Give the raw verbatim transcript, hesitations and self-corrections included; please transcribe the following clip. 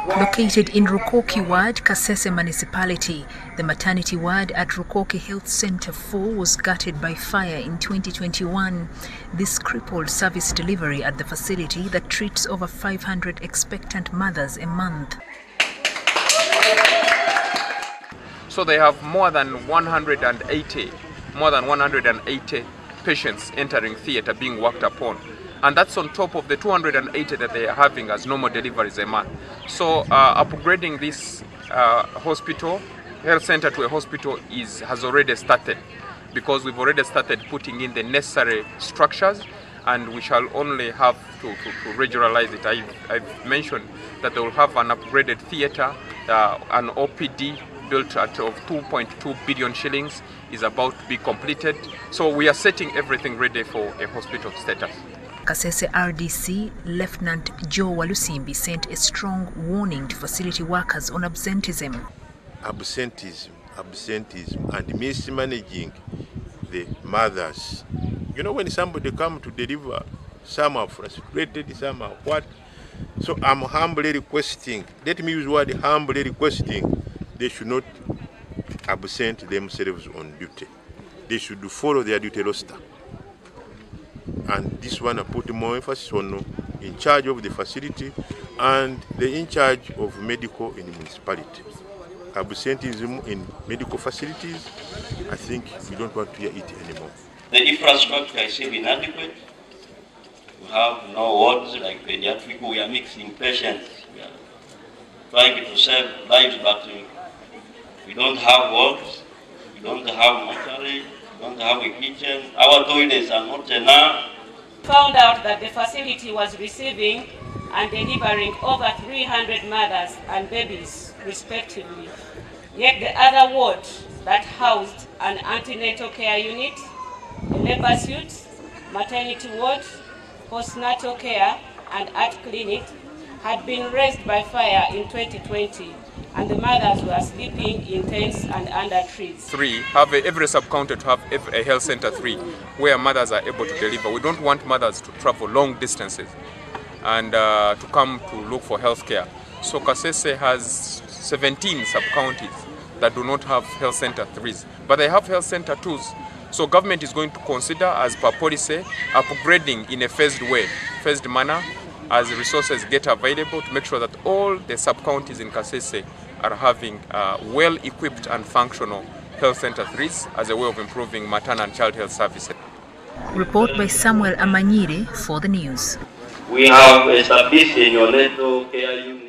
Located in Rukoki Ward, Kasese Municipality, the maternity ward at Rukoki Health Center four was gutted by fire in twenty twenty-one. This crippled service delivery at the facility that treats over five hundred expectant mothers a month. So they have more than one hundred eighty, more than one hundred eighty patients entering theater being worked upon. And that's on top of the two hundred eighty that they are having as normal deliveries a month. So uh, upgrading this uh, hospital, health center to a hospital is has already started, because we've already started putting in the necessary structures, and we shall only have to, to, to regionalize it. I've, I've mentioned that they will have an upgraded theater, uh, an O P D built at of two point two billion shillings is about to be completed. So we are setting everything ready for a hospital status. Kasese R D C Lieutenant Joe Walusimbi sent a strong warning to facility workers on absenteeism. Absenteeism, absenteeism and mismanaging the mothers. You know, when somebody come to deliver, some are frustrated, some are what. So I'm humbly requesting, let me use the word humbly requesting, they should not absent themselves on duty. They should follow their duty roster. And this one I put more emphasis on in charge of the facility and the in charge of medical in the municipality. Absenteeism in medical facilities, I think we don't want to hear it anymore. The infrastructure is still inadequate. We have no wards like pediatric. We are mixing patients. We are trying to save lives, but we don't have wards. We don't have mortuary. We don't have a kitchen. Our toilets are not enough. Found out that the facility was receiving and delivering over three hundred mothers and babies, respectively. Yet the other ward that housed an antenatal care unit, a labor suite, maternity ward, postnatal care, and art clinic had been razed by fire in twenty twenty, and the mothers were sleeping in tents and under trees. Three, have a, every sub-county to have a health center three, where mothers are able to deliver. We don't want mothers to travel long distances and uh, to come to look for health care. So Kasese has seventeen sub-counties that do not have health center threes, but they have health center twos. So government is going to consider, as per policy, upgrading in a phased way, phased manner, as resources get available, to make sure that all the sub-counties in Kasese are having uh, well-equipped and functional health center threes as a way of improving maternal and child health services. Report by Samuel Amanyire for the news. We have established a neonatal care unit.